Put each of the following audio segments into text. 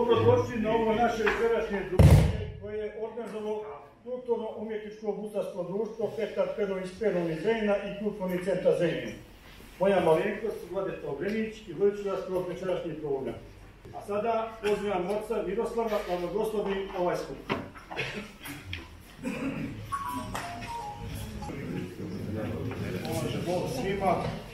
Dobrodošli na ovo naše večerašnje druženje koje je organizovalo Kulturno-umjetničko gusarsko društvo Petar Perović Peron iz Zrenjina i Kulturni centar Zrenjanin. Moja malenkost Vladeta Obrenić i vodit ću vas kroz večerašnji program. A sada pozivam oca Miroslava da blagoslovi ovaj skup. Može Bog svima,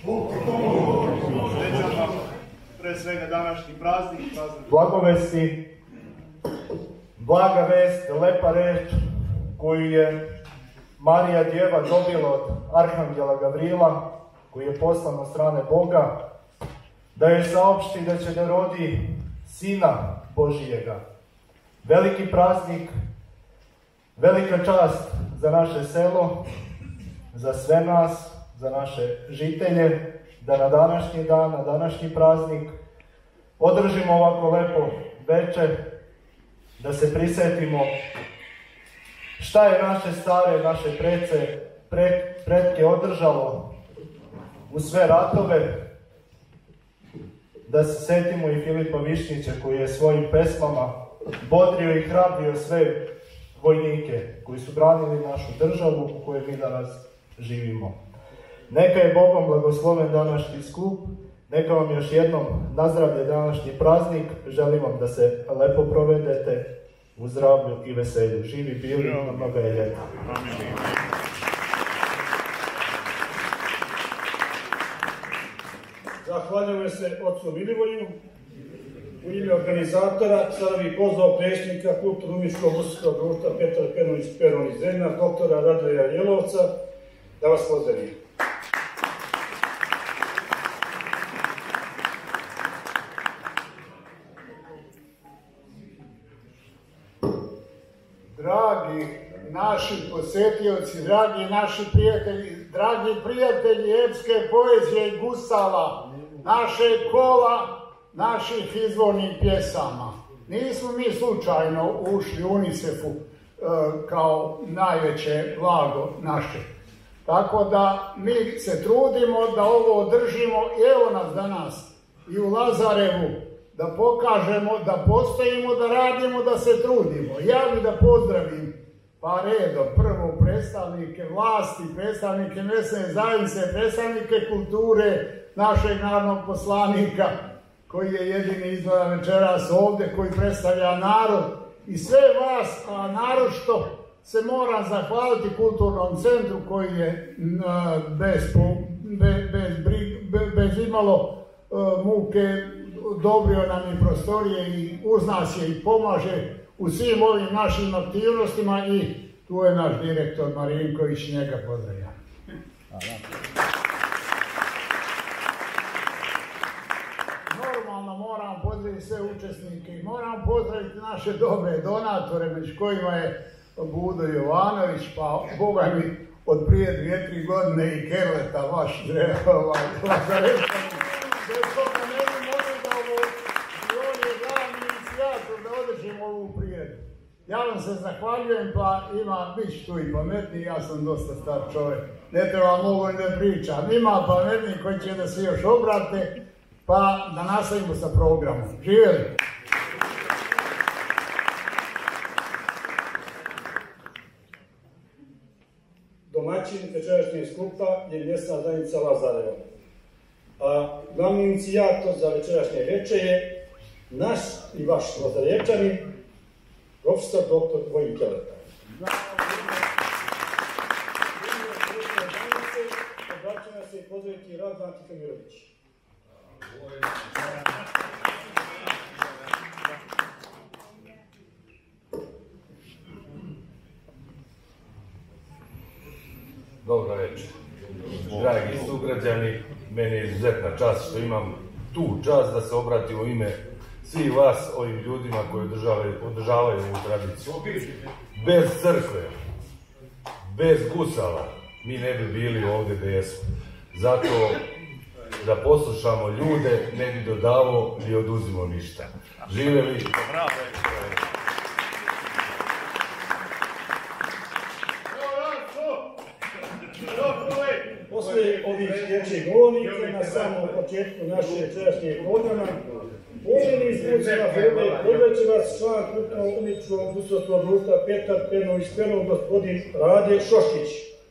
srećan pre svega današnji praznik. Blagovesti, blaga vest, lepa reč koju je Marija Djeva dobila od Arhangela Gavrila, koji je poslan od strane Boga, da joj saopšti da će da rodi Sina Božijega. Veliki praznik, velika čast za naše selo, za sve nas, za naše žitelje, da na današnji dan, na današnji praznik održimo ovako lepo večer, da se prisjetimo šta je naše stare, naše pretke održalo u sve ratove, da se setimo i Filipa Višnjića koji je svojim pesmama bodrio i hrabrio sve vojnike koji su branili našu državu u kojoj mi danas živimo. Neka je Bogom blagosloven današnji skup, neka vam još jednom nazdravlje današnji praznik, želim vam da se lepo provedete u zdravlju i veselju. Živi bili, na mnoga je ljeta. Zahvaljujem se ocu Milivoju. U ime organizatora sada bih pozvao predsjednika Kulturno-umjetničkog gusarskog društva Petar Perović Peron iz Zrenjanina, doktora Radoja Jelovca, da vas pozdravim. Dragi naši posjetioci, dragi naši prijatelji, dragi prijatelji epske poezije i gusala, naše kola, naših izvornih pjesama. Nismo mi slučajno ušli u UNICEF-u kao najveće blago naše. Tako da mi se trudimo da ovo održimo i evo nas danas i u Lazarevu, da pokažemo, da postojimo, da radimo, da se trudimo. Ja bih da pozdravim pa redom prvo predstavnike vlasti, predstavnike mesne zajednice, predstavnike kulture, našeg narodnog poslanika, koji je jedini izgleda večeras ovdje, koji predstavlja narod i sve vas, a naročito se moram zahvaliti Kulturnom centru koji je bez imalo muke odobrio nam i prostorije i uz nas je i pomaže u svim ovim našim aktivnostima i tu je naš direktor Marinković, njega pozdravljam. Normalno moram pozdraviti sve učesnike i moram pozdraviti naše dobre donatore, među kojima je Budo Jovanović, pa Boga mi od prije 2-3 godine i Kerleta, vaš Lazarevac. Bez toga ne bi mogli da ovo, i on je glavni inicijator da održimo ovu prijedu. Ja vam se zahvaljujem, pa bit ću tu i pametniji, ja sam dosta star čovjek, ne treba mnogo da pričam. Ima pametniji koji će da se još obrate, pa da nastavimo sa programom. Živjeli! Domaćin večerašnjeg skupa je mjesna zajednica Lazareva. A glavni inicijator za večerašnje veče je naš i vaš Lazarevčanin, profesor dr. Vojin Keleta. Obraća se i pozdraviti Razvan Tihamirović. Dobro večer. Dragi sugrađani, meni je izuzetna čast što imam tu čast da se obratim u ime svih vas, ovim ljudima koji održavaju ovu tradiciju. Bez crkve, bez gusala, mi ne bi bili ovdje gdje jesmo. Zato da poslušamo ljude, ne bi dodavao ni oduzimo ništa. Živjeli! Poslije ovih dječjih govornika na samom početku naše večerašnje programa Uljeni izvucima firme podreći vas član kulturno-umjetničkog gusarskog društva Petar Penović Penov, gospodin Rade Šoškić.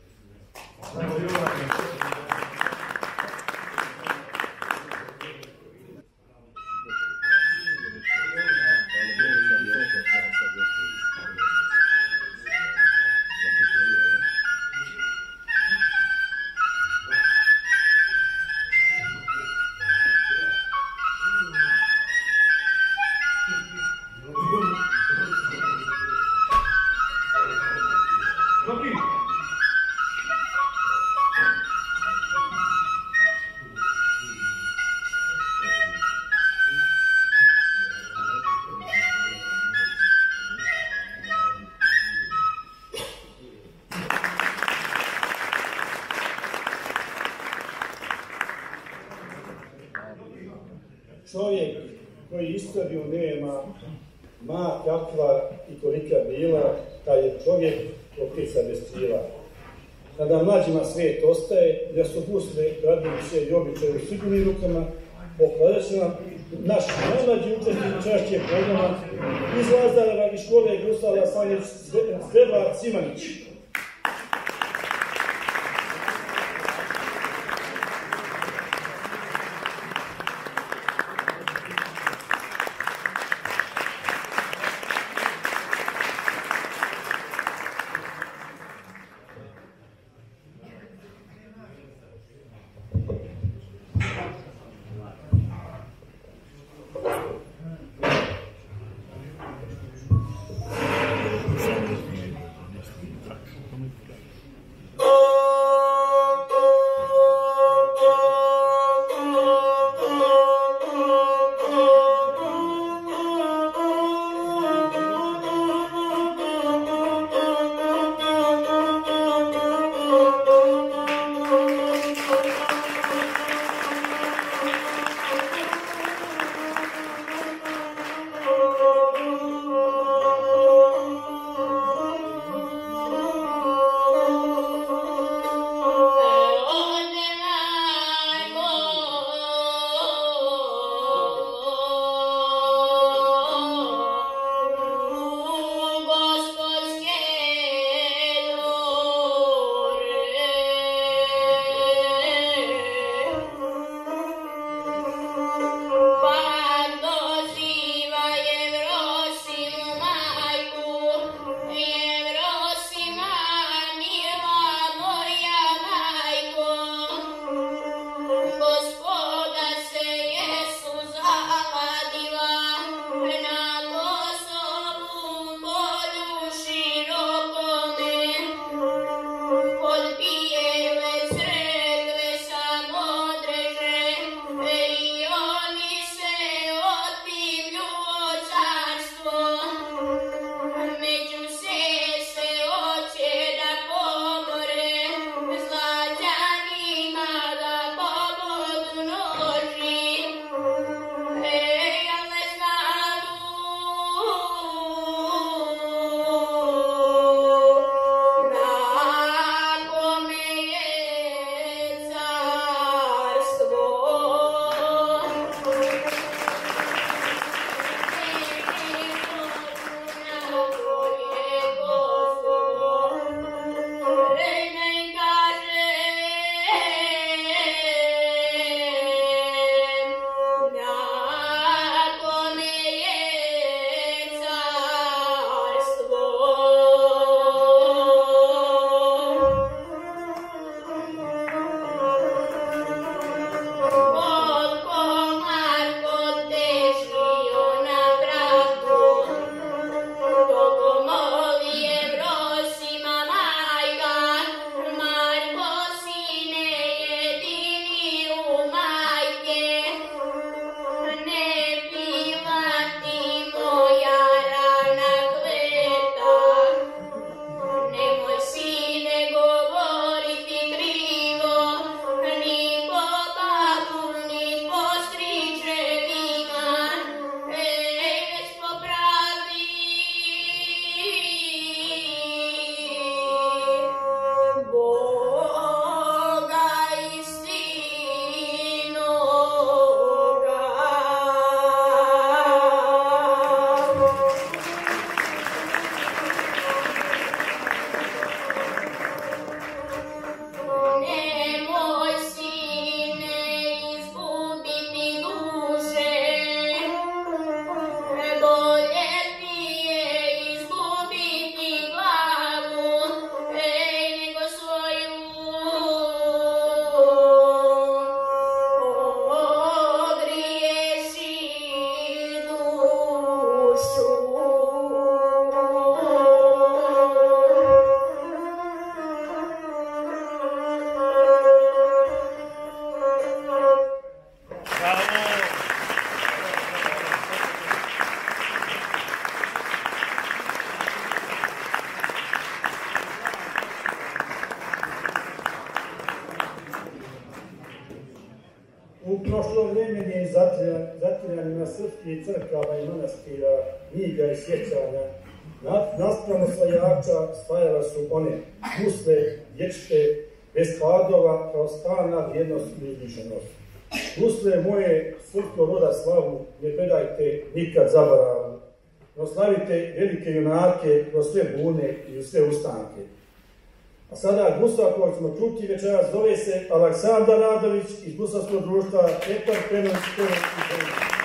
Čovjek koji istoriju nema, ma kakva i kolika bila, taj je čovjek ptica bez krila. Kada mlađima svijet ostaje, da su gusle tradicije i običaje u sigurnim rukama, pokladać nam naš najmlađi učesnik čašće programa iz Lazareva i škole gusala Sanjec Zdeba Simanić. i crkava i manastira, knjiga i sjećanja, nastrano osvajača stajala su one gusle, dječite, bez hladova, kao stalna vrijednost i uzvišenost. Gusle moje, srpsko roda slavu, ne predajte nikad zaboravu, no slavite velike junake kroz sve bune i sve ustanke. A sada gusla kojeg smo čuti večeras zove se Aleksandar Radović iz Guslarskog društva Petar Penović i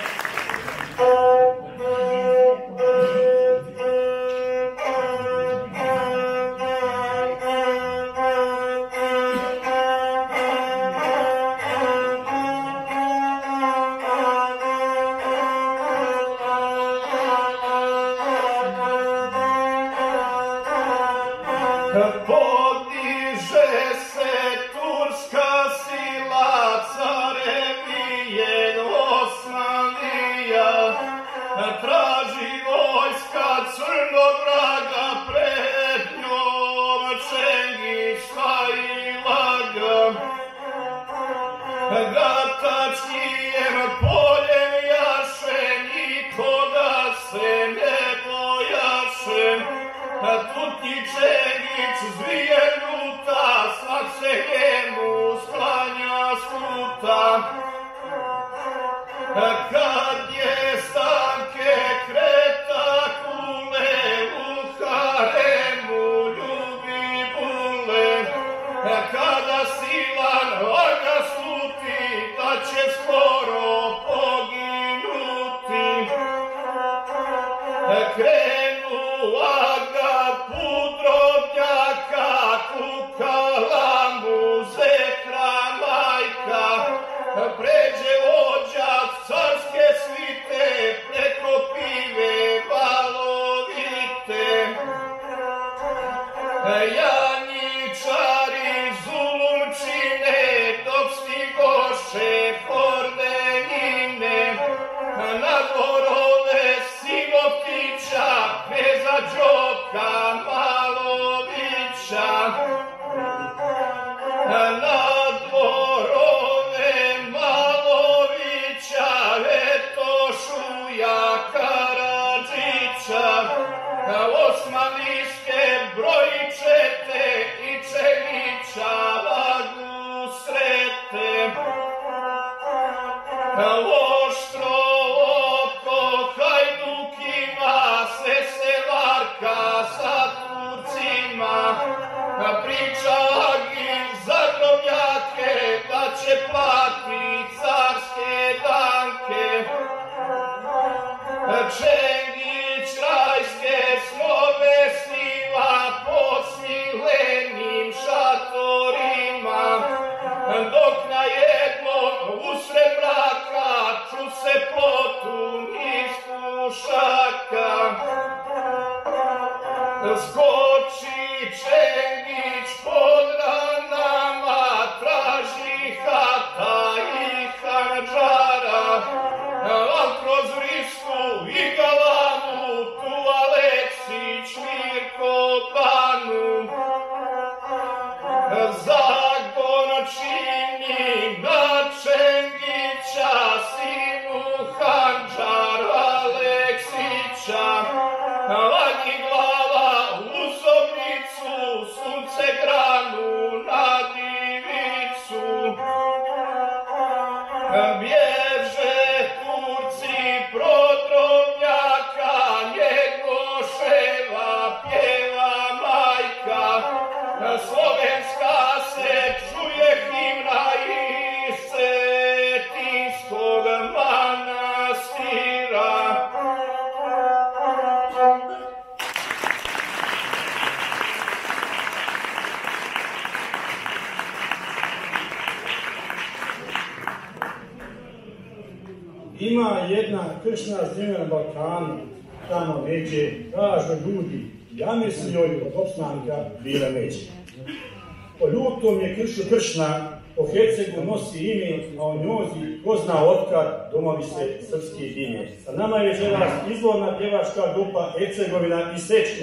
ima jedna kršna zemlja na Balkanu, tamo neće, kažu ljudi, jame su joj od opstanka bila neće. Po ljutom je kršna, po Hercegu nosi ime, a o njozi ko zna otkad domovi se srpski dinje. Sa nama je večeras izvorna pjevačka grupa Hercegovina i Sečnja.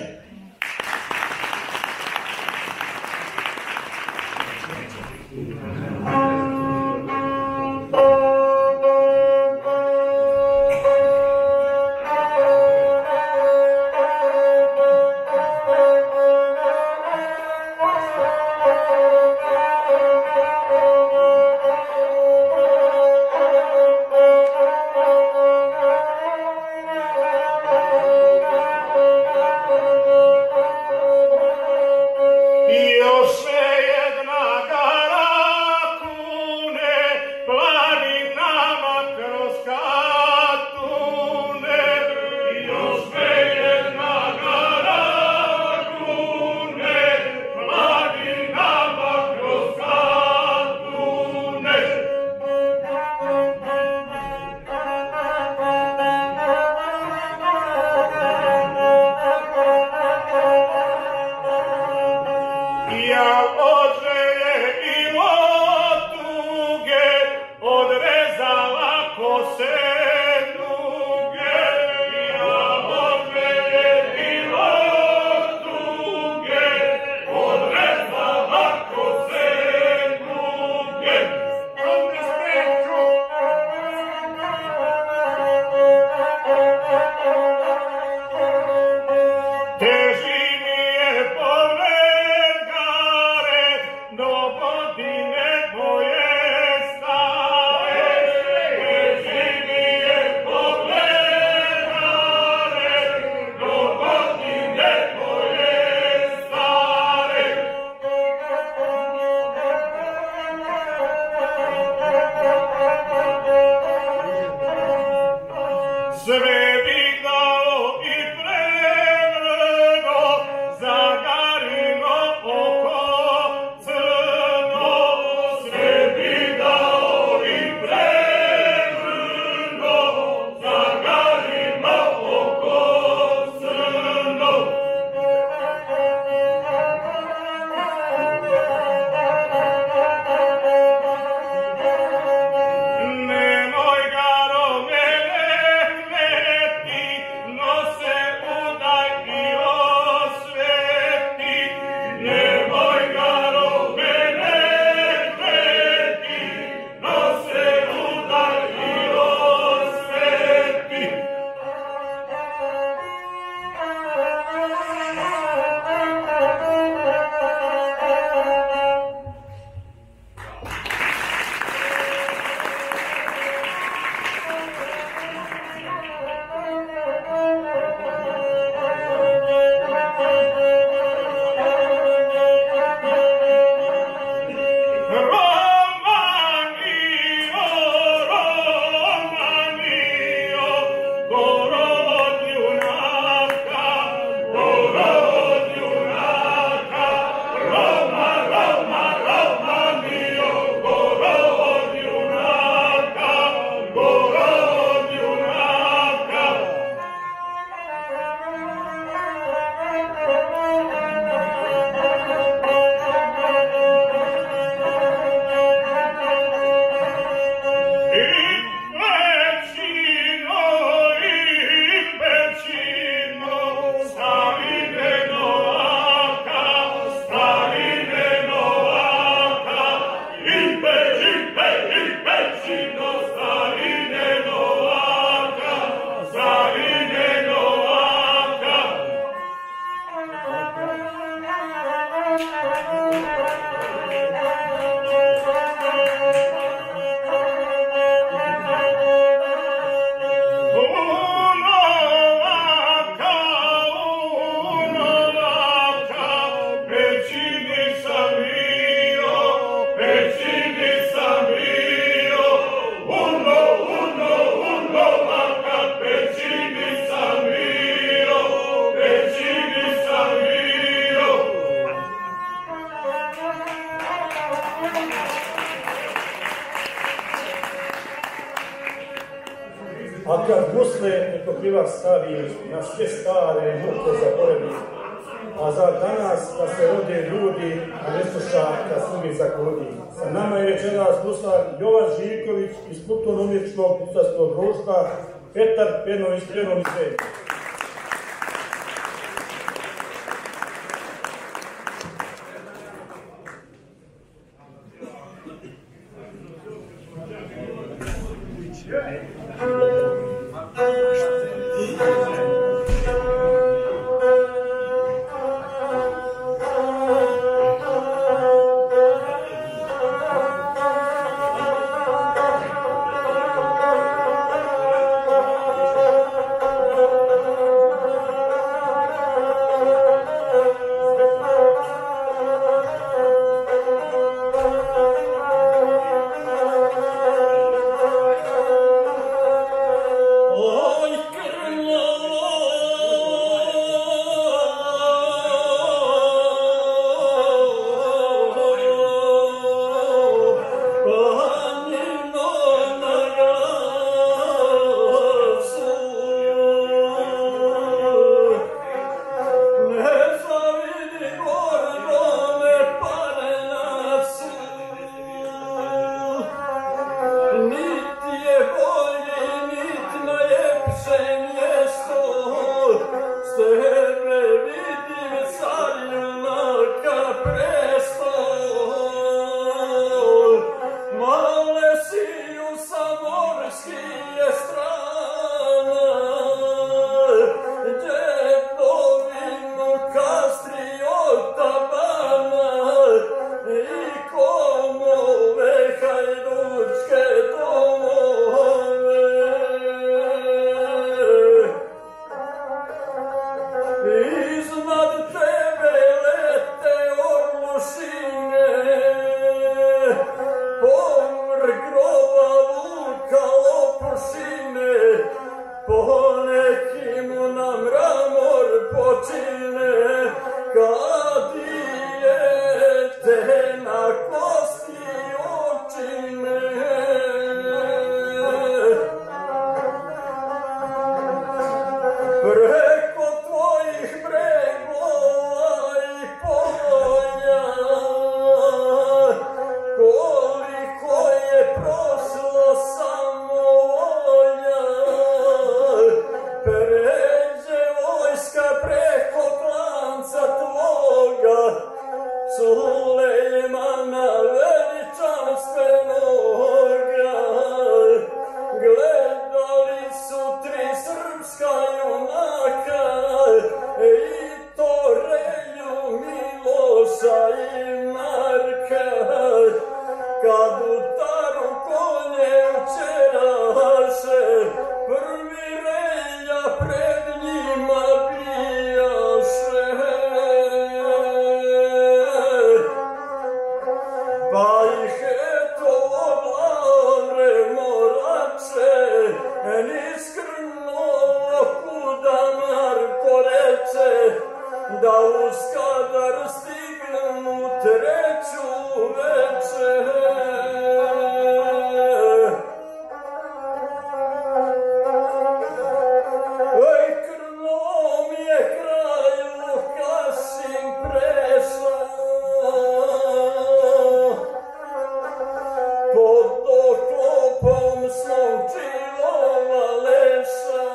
kad gusle pokrivač stavi na sve stare muke zaboravi, a za danas da se rode ljudi, a ne sluša da slugi zakludi. Sa nama je večeras guslar Jovan Živković iz Kulturno-umjetničkog guslarskog društva Petar Penović Penović.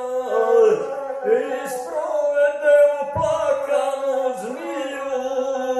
Isprovede u plakanu zmiju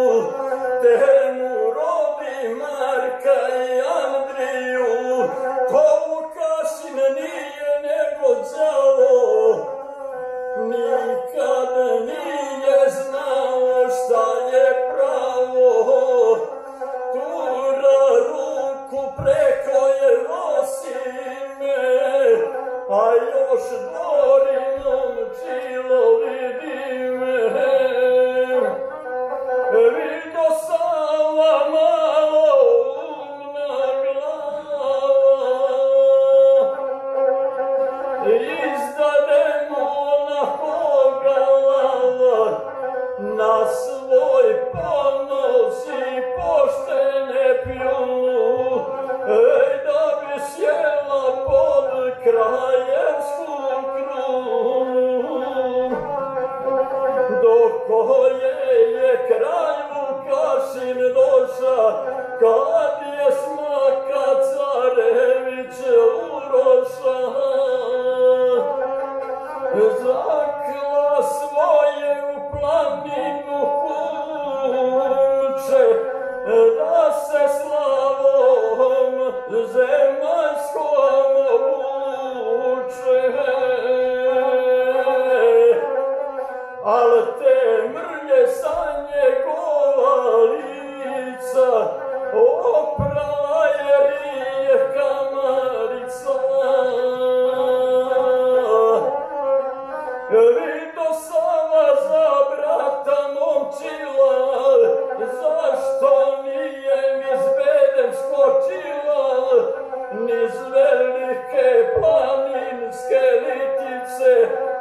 Vidio sam vas za brata momčila, zašto nije niz bedem skočila, niz velike planinske litice,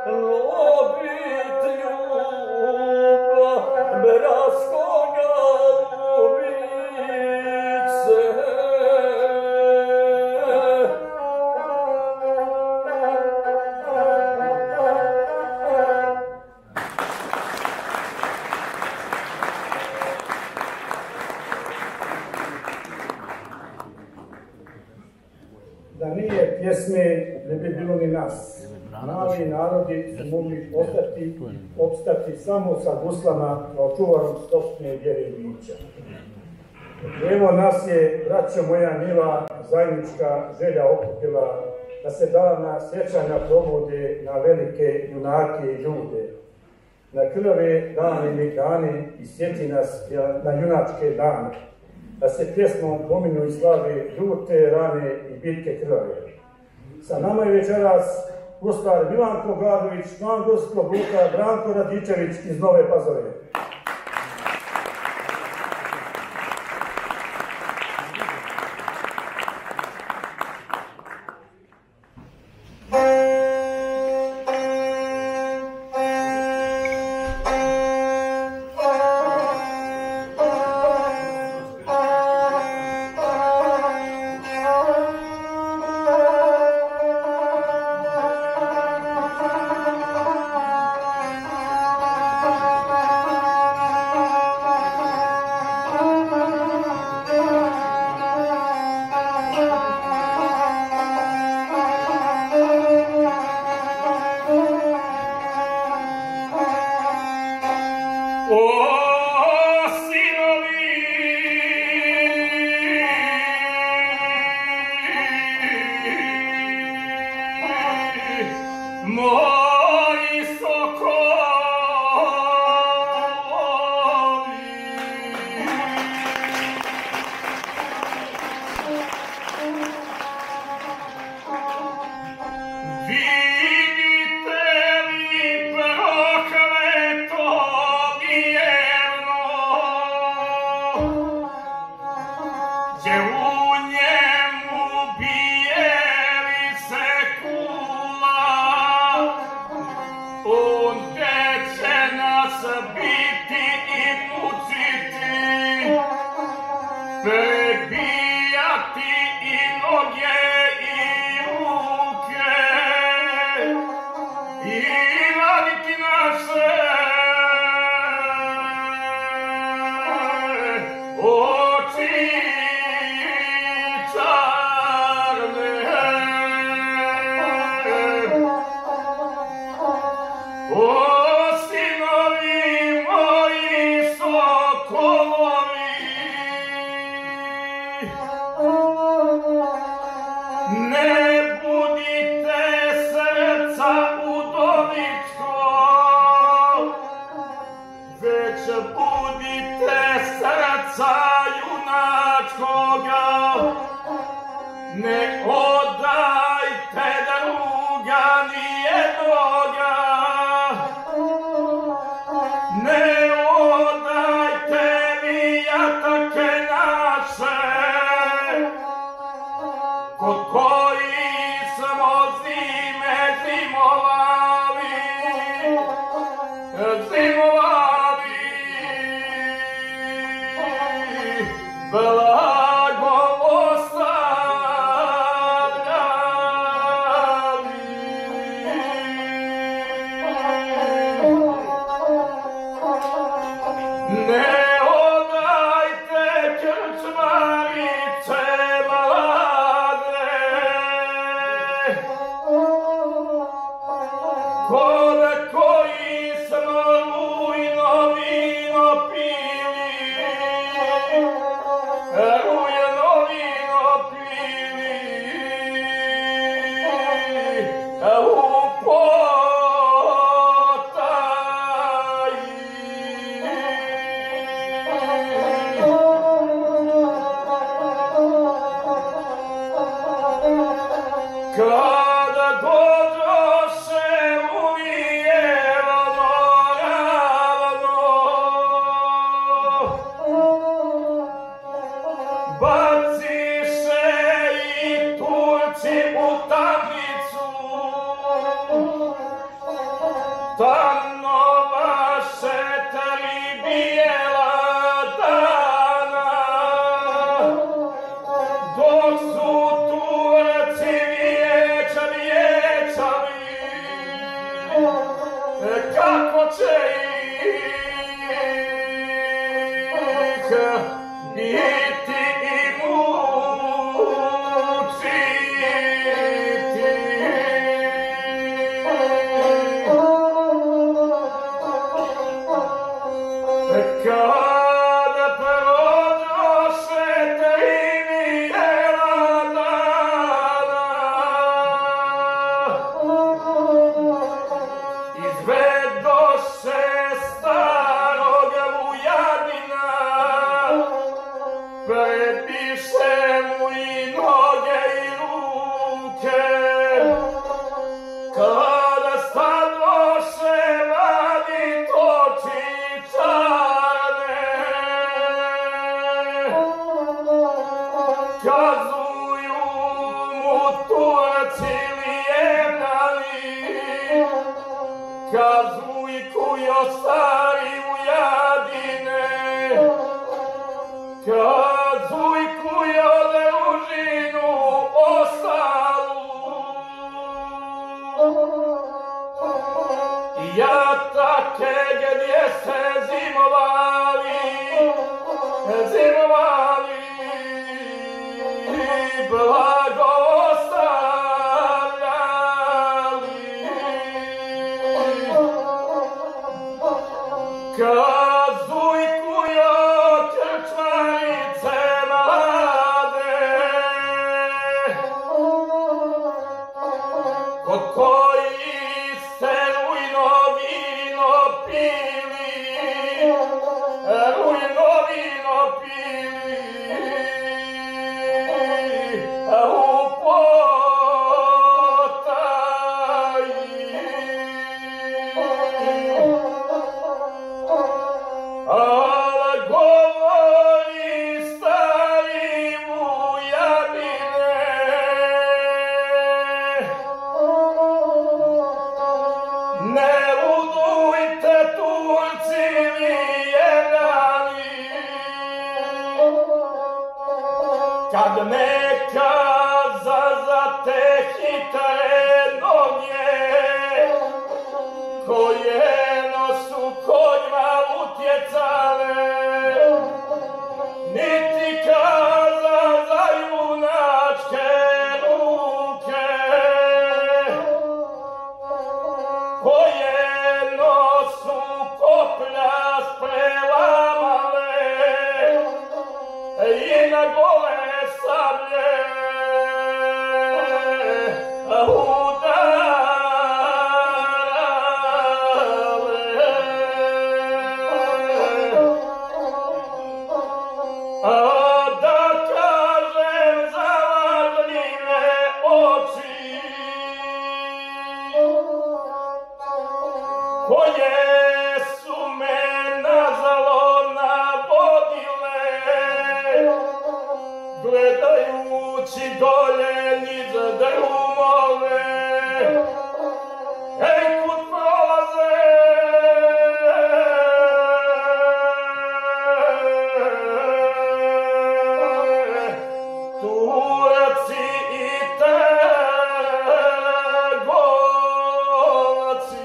obit ljuba bratskoga ubice. Da nije pjesme, ne bi bilo ni nas. Mali narodi su mogli opstati samo sa guslama kao čuvarom stopne vjere i bića. Evo nas je, braćo moja mila, zajednička želja okupila da se dana sjećanja provode na velike junake i ljude, na krve dane i dane i sjeti nas na junačke dane, da se pjesmom pominu i slave ljute rane i bitke krvave. Sa nama je večeras gostar Milanko Gladović, član Gorskog kluba Branko Radičević iz Nove Pazove. Kole koji smo samo će ih biti i mučiti. Kada prođoše 3 bijela dana, izvedoše starog Vujadina, prepiše mu i noge i ruke. Kada stadoše vadit oči čarne, kazuju mu Turci lijevnali, kazujkujo stari Vujadine, kazujkujo družinu ostalu. Jatake gdje se zimovali, blagostavljali. Kazujkujo krčmarice mlade, kod kojih ste rujno vino pili, rujno vino pili u potaji. Al govori stari Vujadine, ne ludujte Turci lijevnali, kad neka zazate hitre noge, koje nosu konjima utjecale, niti kaza za junačke ruke, koje nosu koplja sprelamale i na gole sablje udarale. A da kažem za lažljive oči, koje su me nazalo navodile, gledajući dolje niz drumove, ej kud prolaze, Turci i Trgovci.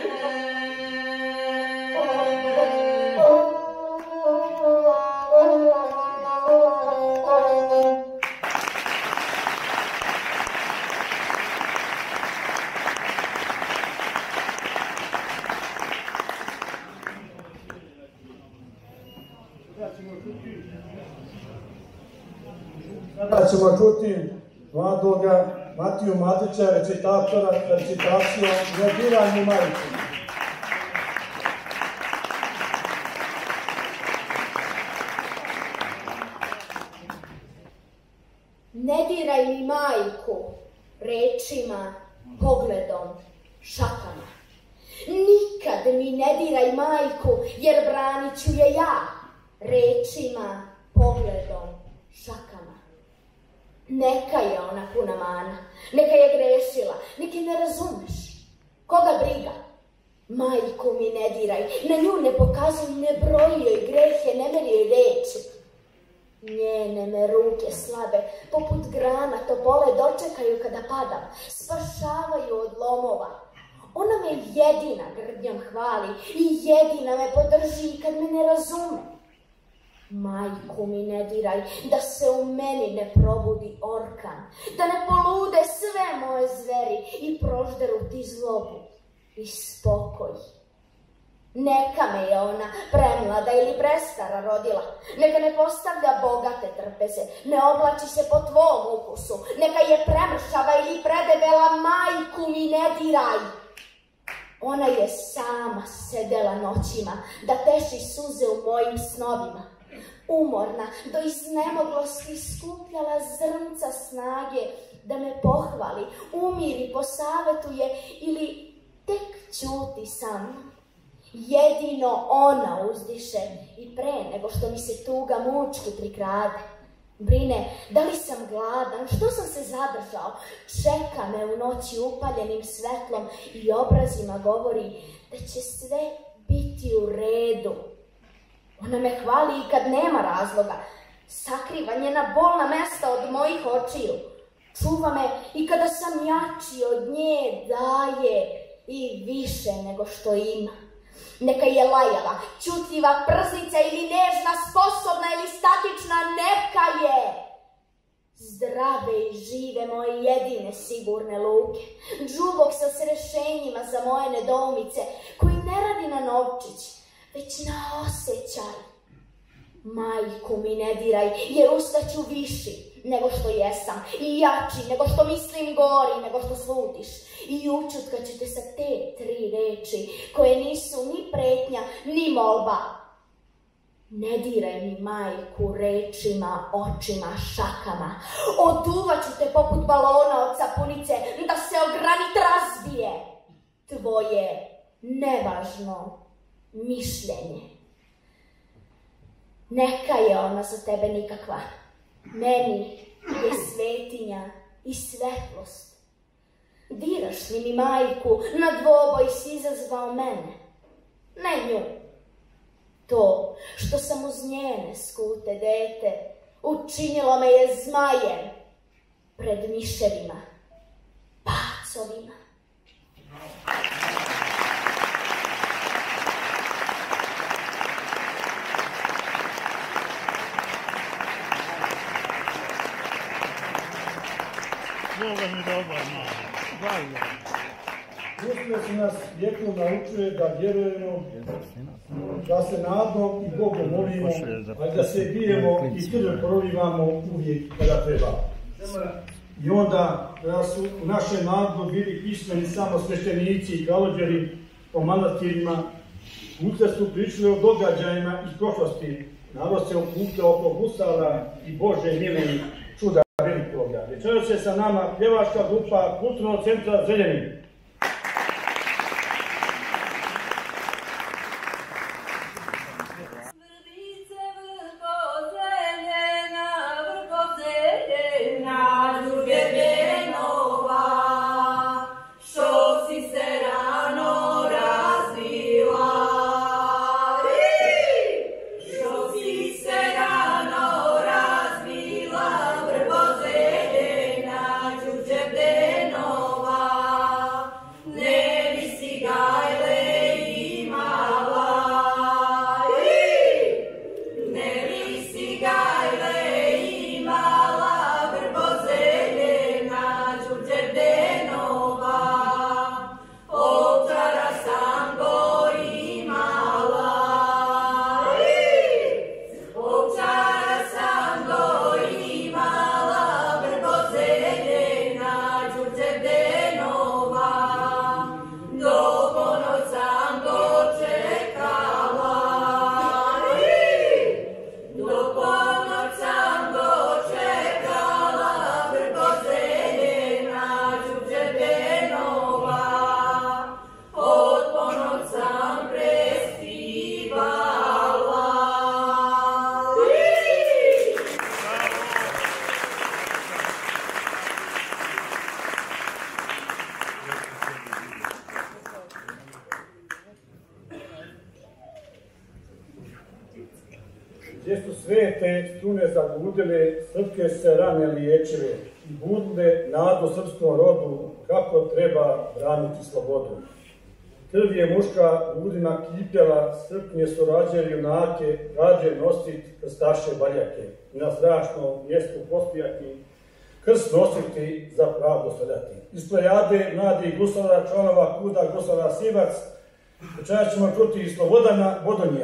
Sada ćemo čuti mladoga Matiju Matića, recitatora, recitacijom Ne diraj mi majku. Ne diraj mi majku rečima, pogledom, šakama. Nikad mi ne diraj majku, jer branit ću je ja rečima, pogledom, šakama. Neka je ona puna mana, neka je grešila, neka ne razumeš. Koga briga? Majku mi ne diraj, na nju ne pokazuj, ne broji joj grehe, ne meri joj reči. Njene me ruke slabe, poput grana topole dočekaju kada padam, spašavaju od lomova. Ona me jedina grdnjom hvali i jedina me podrži kad me ne razume. Majku mi ne diraj, da se u meni ne probudi orkan, da ne polude sve moje zveri i prožderu ti zlobu i spokoj. Neka me je ona premlada ili prestara rodila, neka ne postavlja bogate trpeze, ne oblači se po tvom ukusu, neka je premršava ili predebela, majku mi ne diraj. Ona je sama sedela noćima da teši suze u mojim snovima. Umorna, do iznemoglosti skupljala zrnca snage da me pohvali, umiri, posavetuje ili tek ćuti sa mnom. Jedino ona uzdiše i pre nego što mi se tuga mučki prikrade. Brine, da li sam gladan, što sam se zadržao, čeka me u noći upaljenim svetlom i obrazima govori da će sve biti u redu. Ona me hvali i kad nema razloga, sakriva njena bolna mesta od mojih očiju. Čuva me i kada sam jači od nje, daje i više nego što ima. Neka je lajava, ćutljiva, prznica ili nežna, sposobna ili statična, neka je! Zdrave i žive moje jedine sigurne luke, džubok sa rešenjima za moje nedoumice, koji ne radi na novčić, već na osjećaj. Majku mi ne diraj, jer ustaću viši nego što jesam i jači nego što mislim, gori nego što slutiš. I učutkat ću te sa te 3 reči koje nisu ni pretnja, ni molba. Ne diraj mi, majku, rečima, očima, šakama. Oduvat ću te poput balona od sapunice da se o granit razbije tvoje nevažno mišljenje. Neka je ona za tebe nikakva. Meni je svetinja i svetlost. Diraš li mi, majku, na dvoboj si izazvao mene, ne nju. To što sam uz njene skute dete učinilo me je zmajem pred miševima, pacovima. Uspjeh nas vjekom naučuje da vjerujemo, da se nadom i Bogom molimo, ali da se bijemo i krv prolivamo uvijek kada treba. I onda, da su u našem narodu bili pismeni samo sveštenici i galođeri po manastirima, puta su pričali o događajima iz prošlosti, narod se okupljao oko gusala i Bože milini čuda velikoga. Večeras je sa nama pjevačka grupa Kulturnog centra Zrenjanin. Gdje su sve te strune zagudile, srpske se rane liječile i budile nadu srpskom rodu kako treba braniti slobodu. Krv je muška ljudima kipjela, srpnje su rađe junake, rađe nosit krstaše baljake. I na strašnom mjestu postojati, krst nositi za pravdu sledati. Iz plejade mladih gusara, članova kuda gusara Sivac, večeras ćemo čuti i Slobodana Bodonija.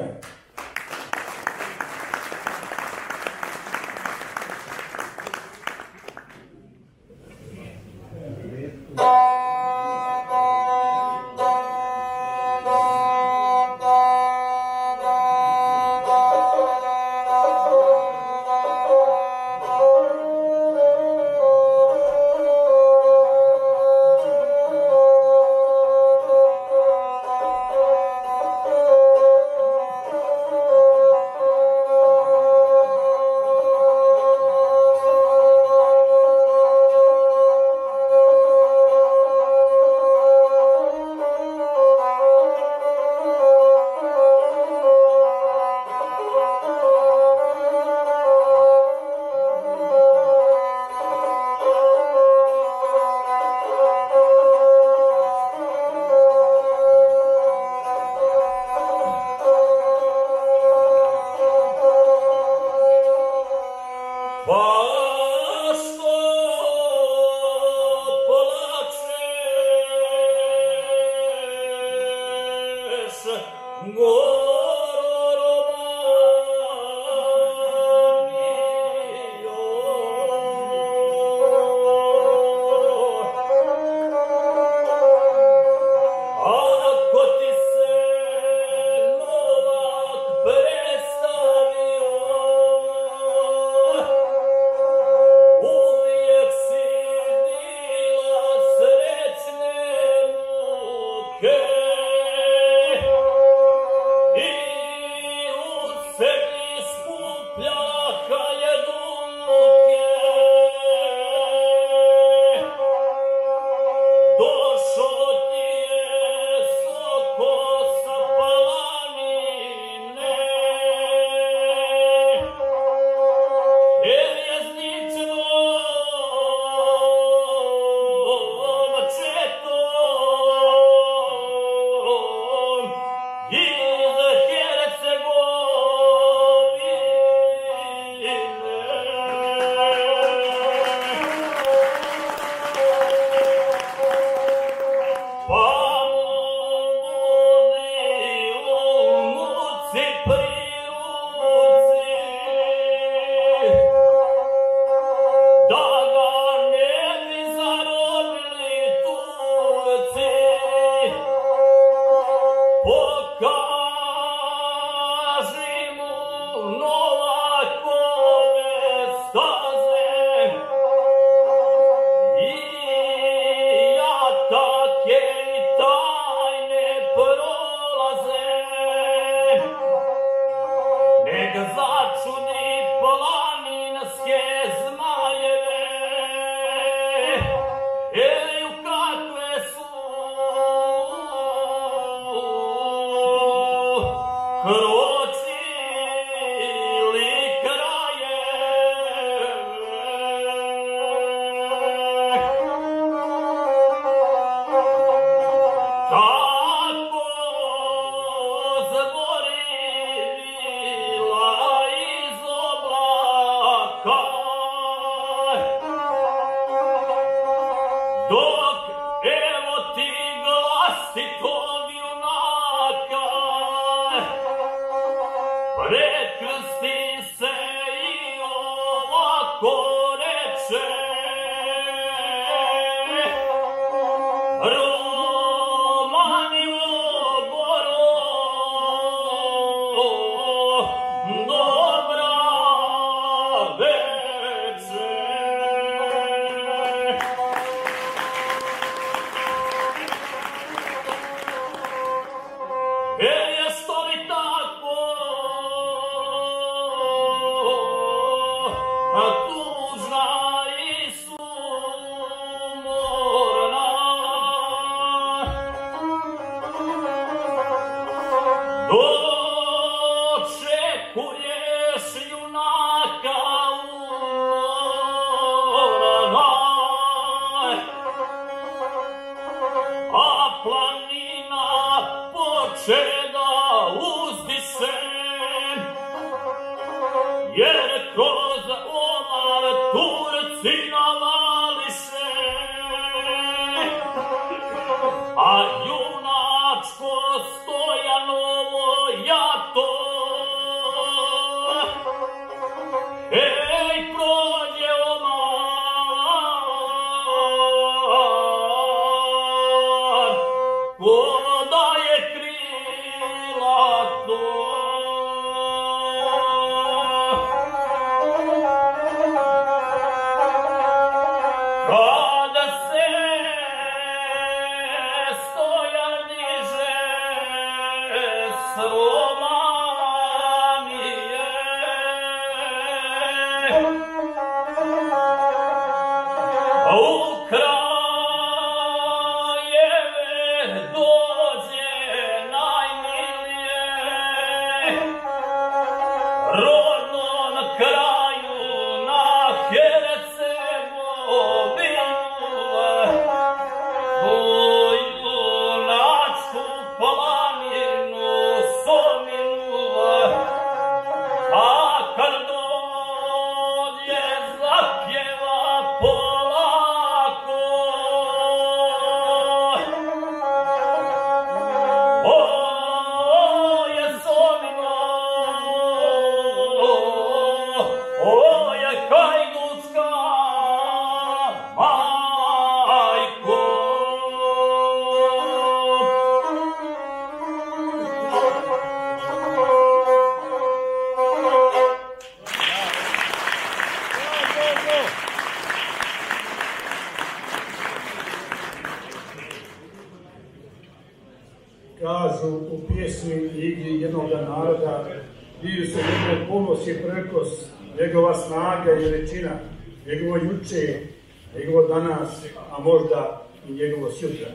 Kažu u pjesmi i igri jednog naroda, biju se njegov ponos i prekos, njegova snaga i veličina, njegovo juče, njegovo danas, a možda i njegovo sutra.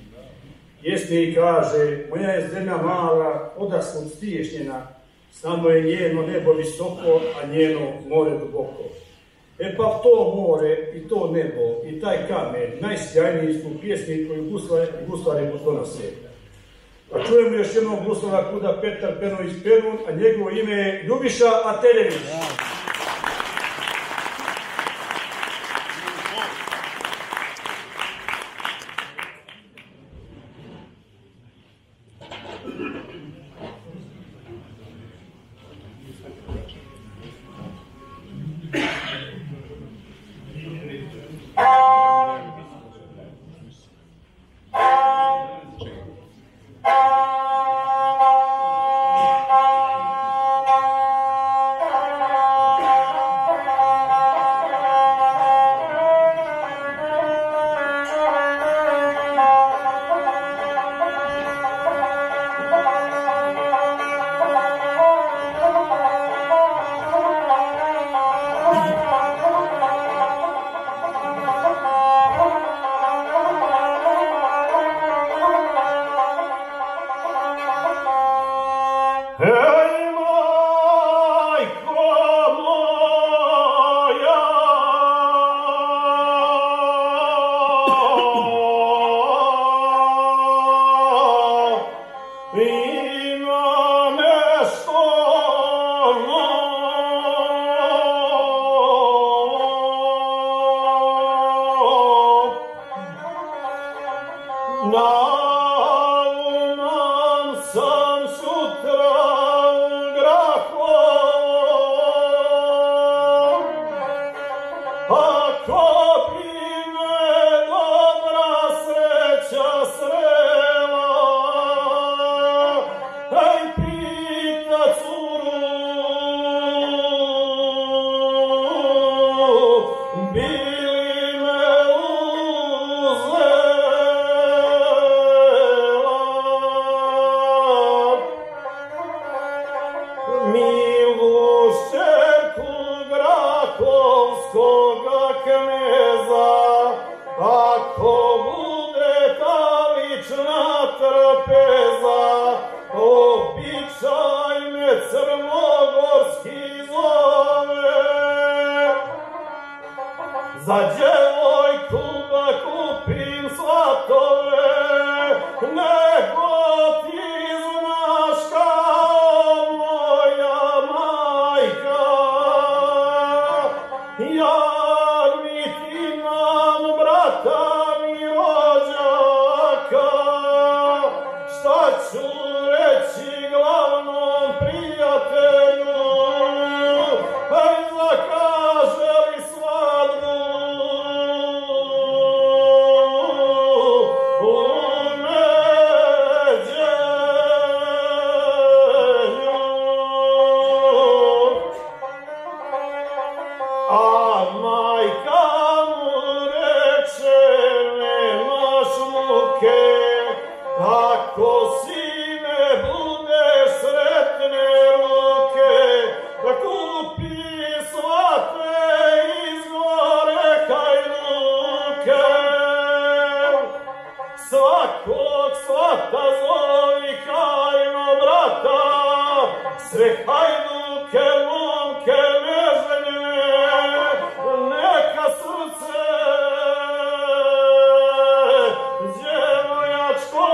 Pjesnik kaže, moja je zemlja mala, odasvud stiješnjena, samo je njeno nebo visoko, a njeno more duboko. E pa to more i to nebo i taj kamen, najsjajniji su pjesmi koju guslari donose. Pa čujemo još jednog guslara kuda Petar Penović Perun, a njegovo ime je Ljubiša Ateljević. Zakaže li svadbu sve hajduke, momke, neželjene, neka srce djevojačko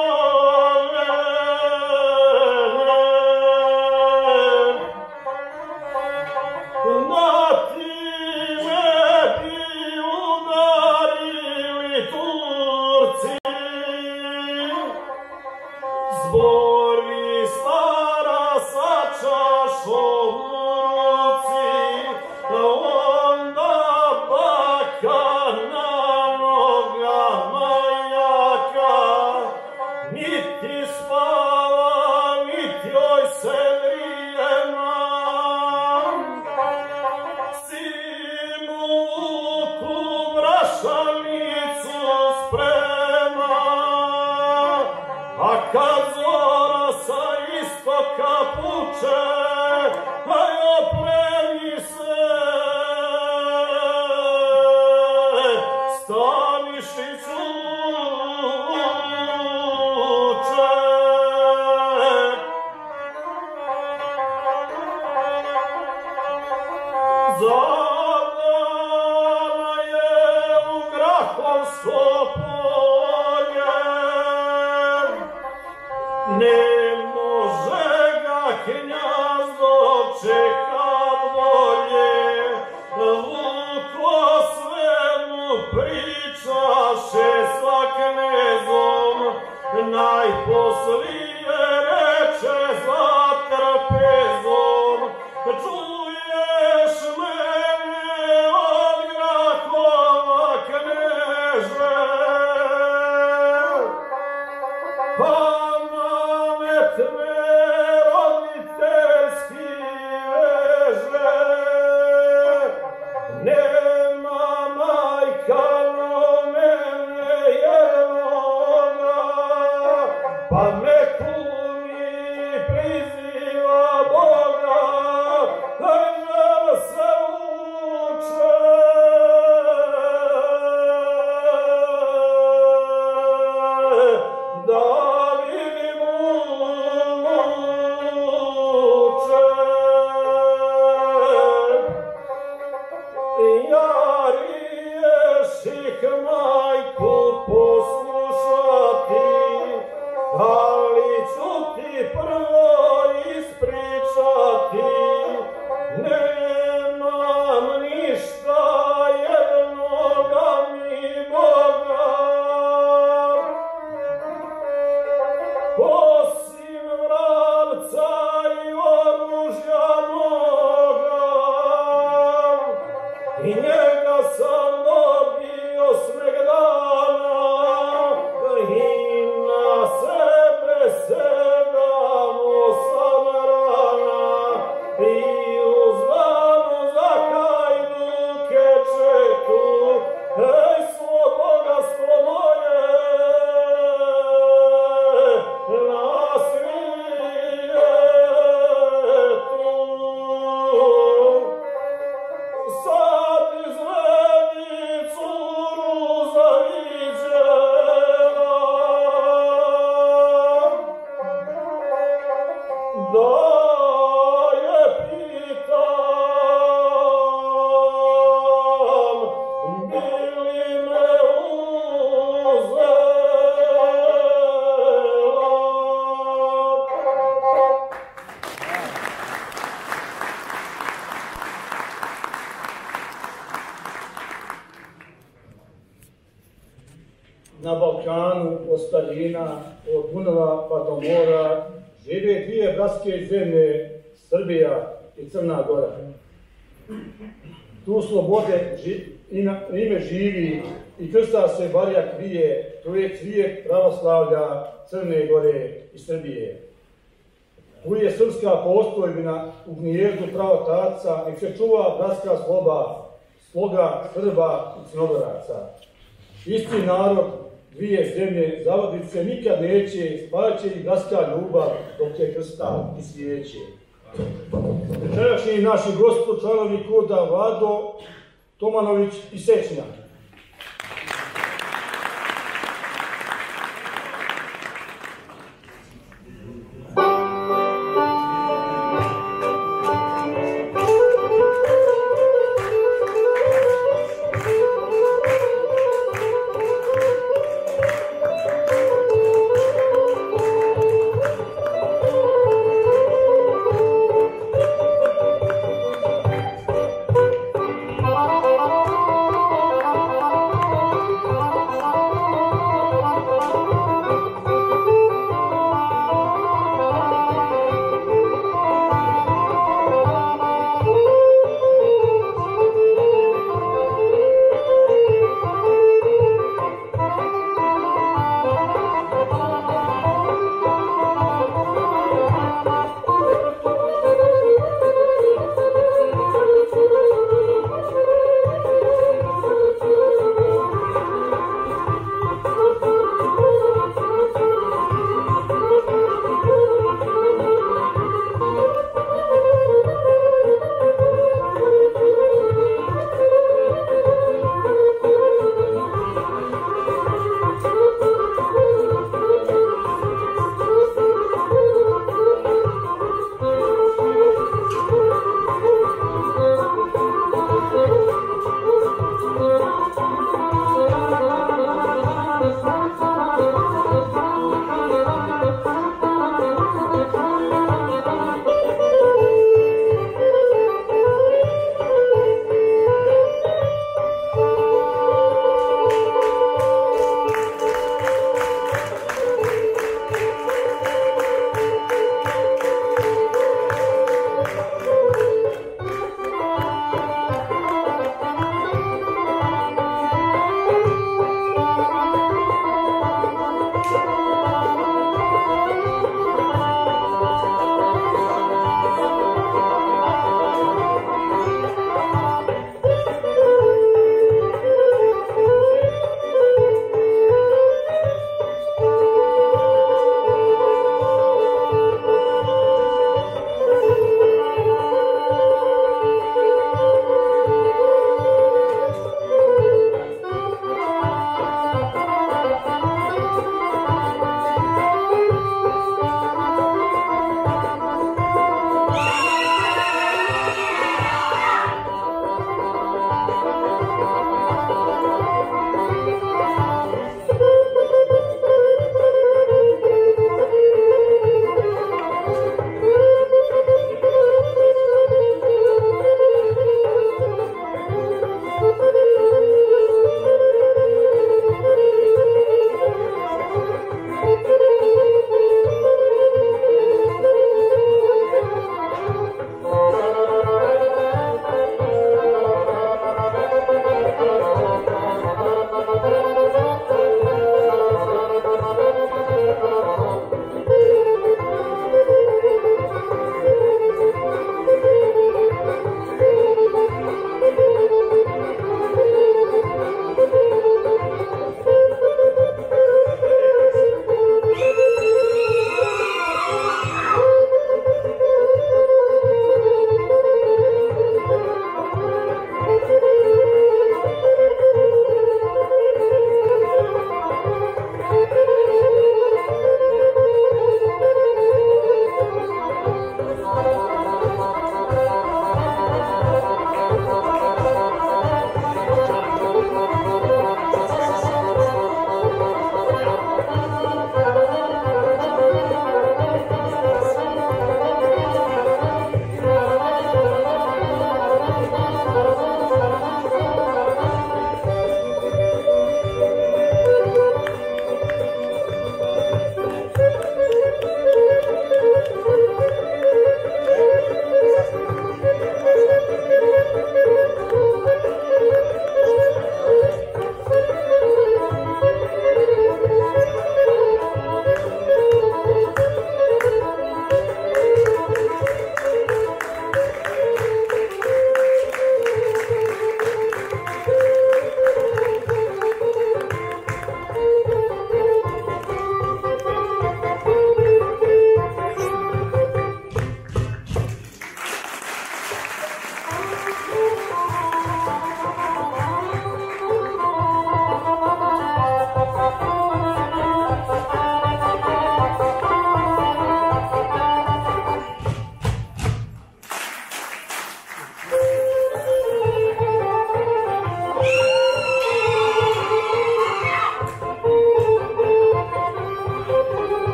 na Balkanu, od Staljina, od Dunava pa do mora, žive dvije bratske zemlje, Srbija i Crna Gora. Tu slobode ime živi i krsta se barja krije, to je cvijet pravoslavlja Crne Gore i Srbije. Tu je srpska postojbina u gnijezdu pravotaca, nek se čuva bratska sloga Srba i Crnogoraca. Isti narod, dvije zemlje, zavadit se nikad neće, spajaće i bratska ljubav dok je krsta i svijeće. Večerašnji naši gosti, članovi KUD-a Vlado, Tomanović i Sečnjak.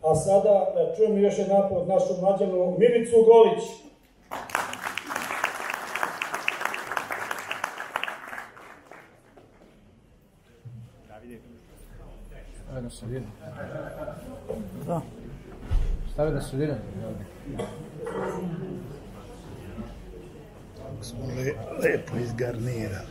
A sada da čujemo još jedan put našu mlađanu Milicu Golić. Stavi na sredinu. Da. Stavi na sredinu. Kako smo lepo izgarnirali.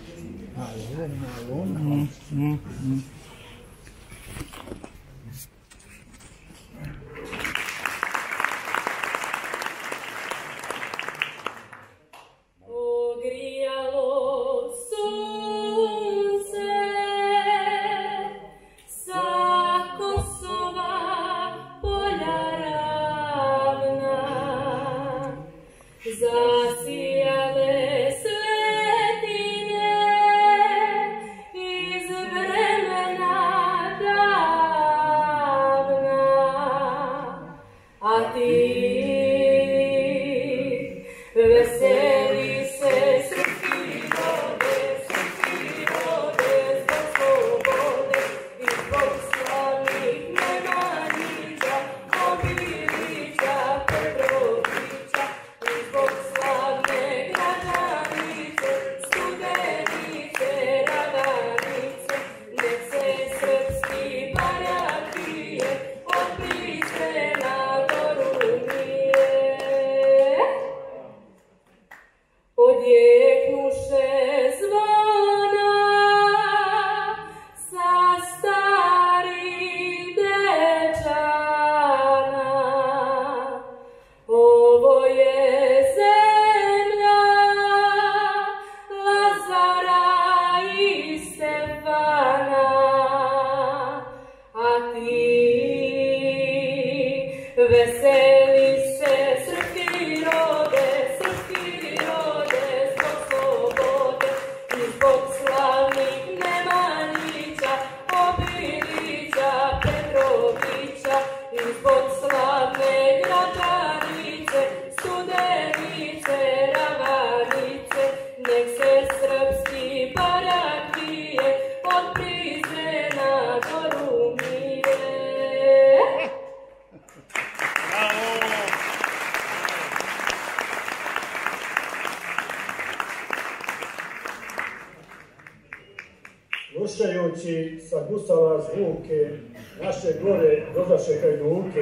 Slušajući sa gusala zvuke naše gore dozaše Hajduke,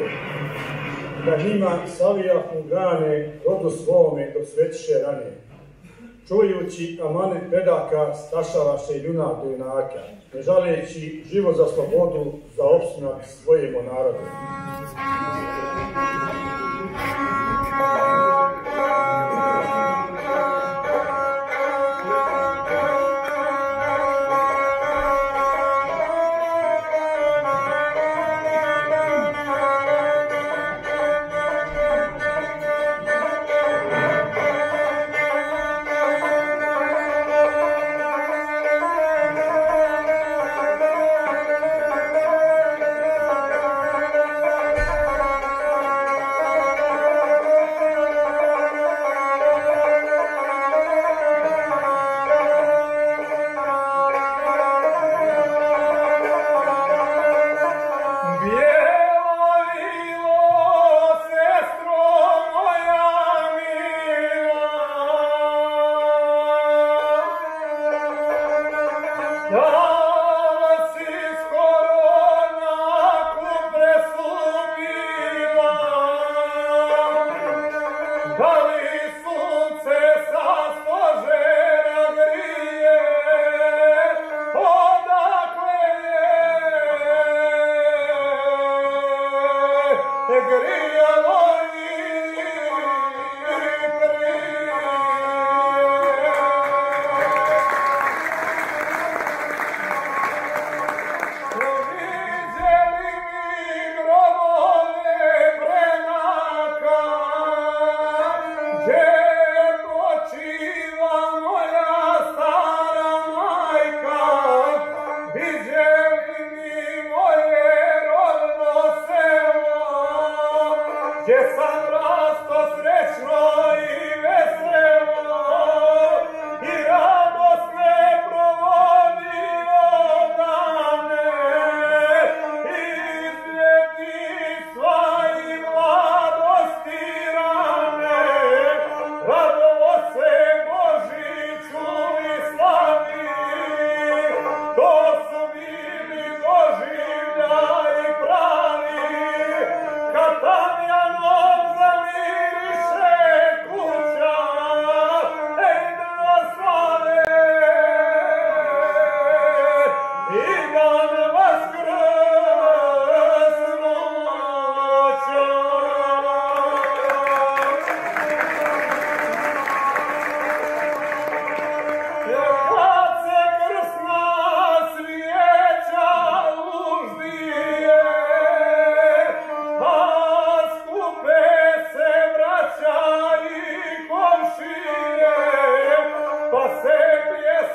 da njima savijahu gane rodu svome dok svećiše rane. Čujući amanet predaka stašavaše junak do junaka, ne žaleći život za slobodu, za opstanak svojemu narodu.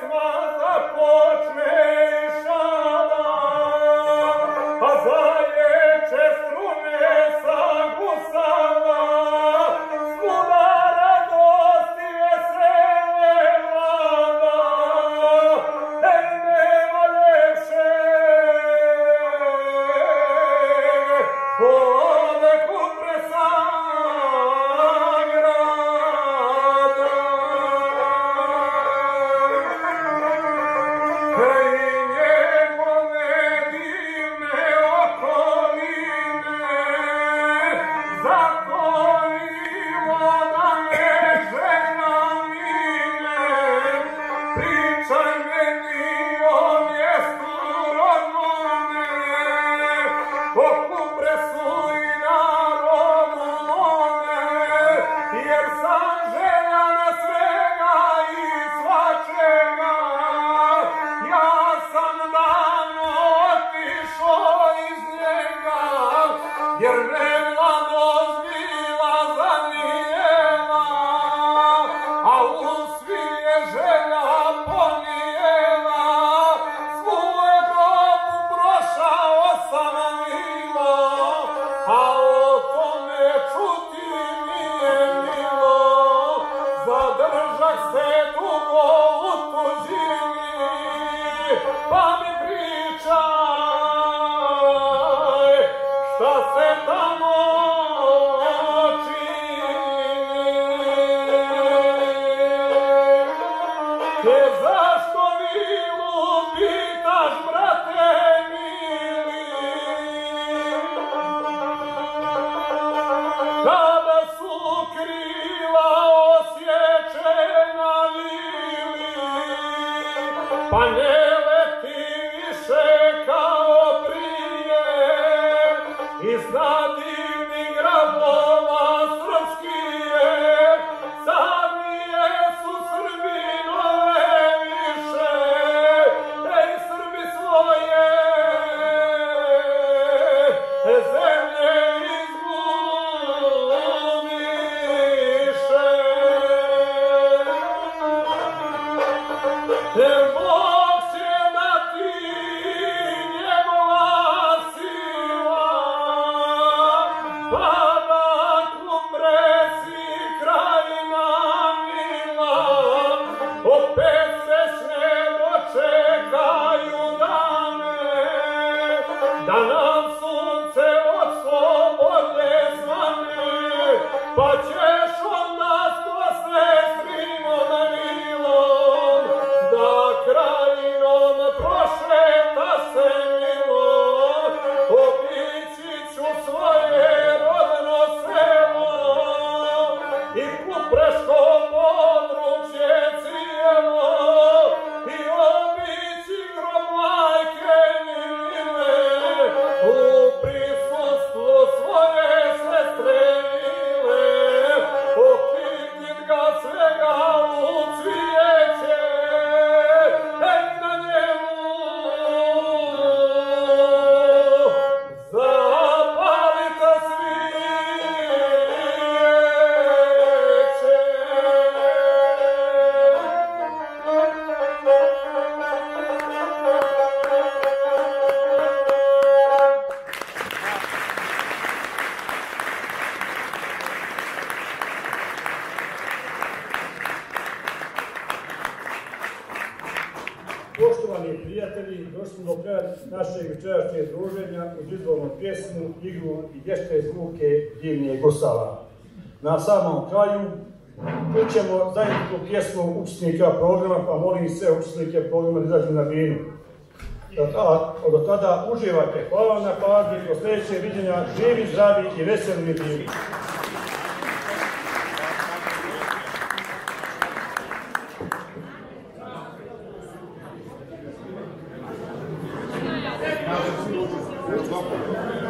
pjesma započne i šala, a zaječe strune sagusala, svuda radost i vesele vlada, nema ljepše od Kupresa grada. Jer me mladost bila zanijela, a uspije želja ponijela, svu Evropu prošao sam milo, a o tome čuti nije milo, zadržak se dugo u tuđini, pa mi pričaj šta se tamo čini. Te zašto vilu pitaš, brate mili, kada su krila osječena vili, pa ne leti više kao prije, iznad divnih gradova srpskije, sadnije su Srbinove više, ej Srbi svoje zemlje izgubiše. Bog će dati njegova sila, pa da Kupresi krajina mila, opet srećne dočekaju dane, da nam sunce od slobode svane, pa ćeš onda sto sestrimo milom, da krajinom prošeta se milom, obići ću svoje rodno selo i kupreško područje cijelo, i obići grob majke mile, u prisustvu svoje sestre mile, okitnit ga svega u cvijeće, ej na njemu zapalite Poštovani prijatelji, došli smo do kraja našeg večerašnjeg druženja uz izvornu pjesmu, igru i vješte zvuke divnije Gusala. Na samom kraju čućemo zajedničku pjesmu učesnika programa, pa molim sve učesnike programa da izađu na binu. Do tada uživajte. Hvala vam na pažnji, do sljedećeg viđenja, živi, zdravi i veseli mi bili. Hvala.